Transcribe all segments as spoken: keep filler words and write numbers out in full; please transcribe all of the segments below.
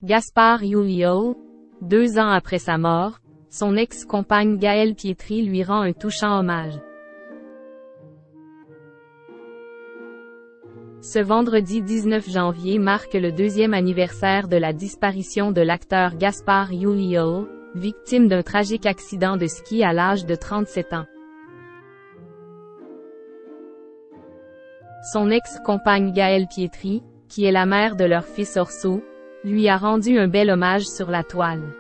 Gaspard Ulliel, deux ans après sa mort, son ex-compagne Gaëlle Pietri lui rend un touchant hommage. Ce vendredi dix-neuf janvier marque le deuxième anniversaire de la disparition de l'acteur Gaspard Ulliel, victime d'un tragique accident de ski à l'âge de trente-sept ans. Son ex-compagne Gaëlle Pietri, qui est la mère de leur fils Orso, lui a rendu un bel hommage sur la toile.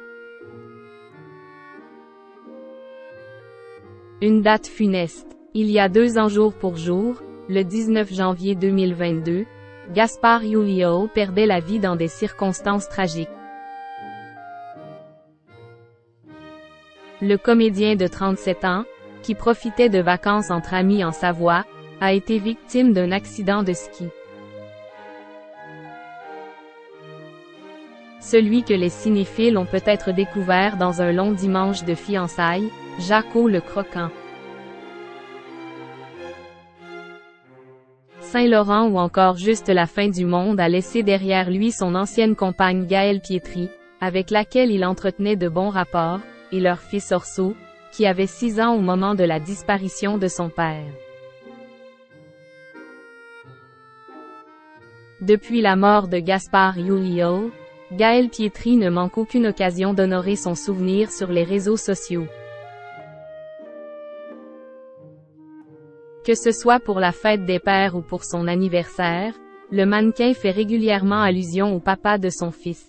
Une date funeste. Il y a deux ans jour pour jour, le dix-neuf janvier deux mille vingt-deux, Gaspard Ulliel perdait la vie dans des circonstances tragiques. Le comédien de trente-sept ans, qui profitait de vacances entre amis en Savoie, a été victime d'un accident de ski. Celui que les cinéphiles ont peut-être découvert dans un long dimanche de fiançailles, Jaco le Croquant. Saint-Laurent ou encore juste la fin du monde a laissé derrière lui son ancienne compagne Gaëlle Pietri, avec laquelle il entretenait de bons rapports, et leur fils Orso, qui avait six ans au moment de la disparition de son père. Depuis la mort de Gaspard Ulliel, Gaëlle Pietri ne manque aucune occasion d'honorer son souvenir sur les réseaux sociaux. Que ce soit pour la fête des pères ou pour son anniversaire, le mannequin fait régulièrement allusion au papa de son fils.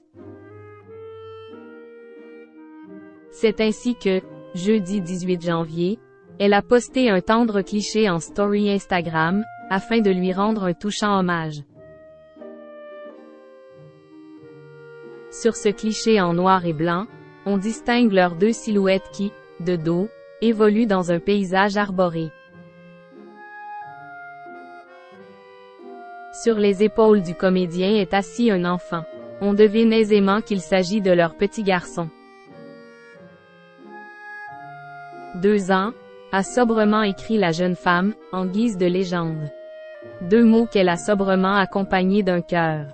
C'est ainsi que, jeudi dix-huit janvier, elle a posté un tendre cliché en story Instagram, afin de lui rendre un touchant hommage. Sur ce cliché en noir et blanc, on distingue leurs deux silhouettes qui, de dos, évoluent dans un paysage arboré. Sur les épaules du comédien est assis un enfant. On devine aisément qu'il s'agit de leur petit garçon. Deux ans, a sobrement écrit la jeune femme, en guise de légende. Deux mots qu'elle a sobrement accompagnés d'un cœur.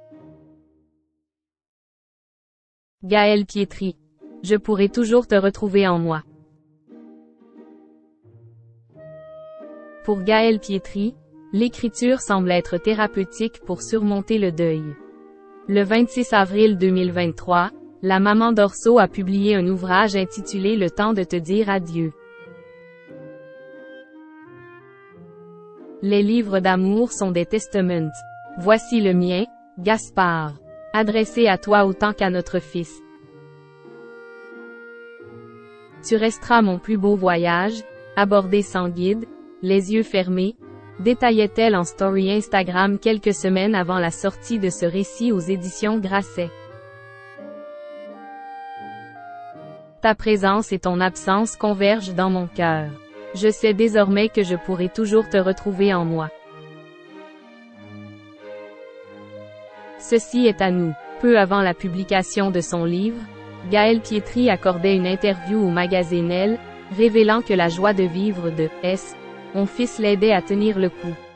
Gaëlle Pietri. Je pourrai toujours te retrouver en moi. Pour Gaëlle Pietri, l'écriture semble être thérapeutique pour surmonter le deuil. Le vingt-six avril deux mille vingt-trois, la maman d'Orso a publié un ouvrage intitulé Le temps de te dire adieu. Les livres d'amour sont des testaments. Voici le mien, Gaspard. Adressé à toi autant qu'à notre fils. Tu resteras mon plus beau voyage, abordé sans guide, les yeux fermés, détaillait-elle en story Instagram quelques semaines avant la sortie de ce récit aux éditions Grasset. Ta présence et ton absence convergent dans mon cœur. Je sais désormais que je pourrai toujours te retrouver en moi. Ceci est à nous. Peu avant la publication de son livre, Gaëlle Pietri accordait une interview au magazine Elle, révélant que la joie de vivre de S. Mon fils l'aidait à tenir le coup.